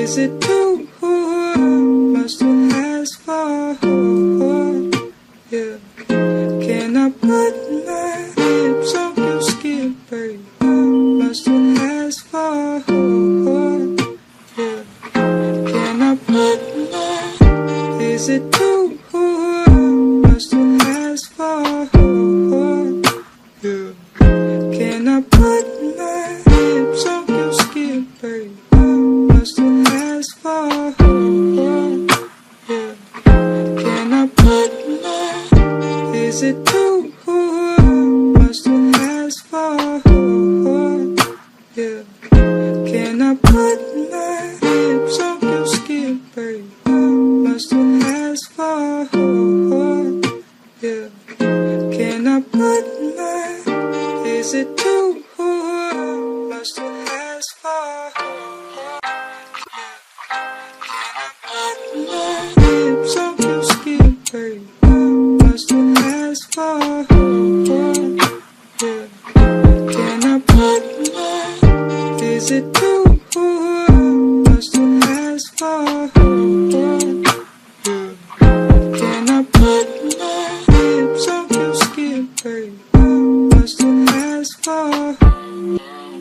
Is it too much to ask for? Yeah. Can I put my lips on your skin, baby? Much to ask for? Yeah. Can I put my? Is it too much to ask for? Yeah. Can I put my lips on your skin, baby? Much to ask for? Yeah. Can I put my? Is it too much to ask for? Yeah. Can I put my lips on your skin, baby? Much to ask for? Yeah. Can I put my? Is it too much to ask for? Lips on your skin, baby. Much to ask for? Yeah. Can I put my? Is it too much to ask for? Yeah. Can I put my lips on your skin, baby? Much to ask for?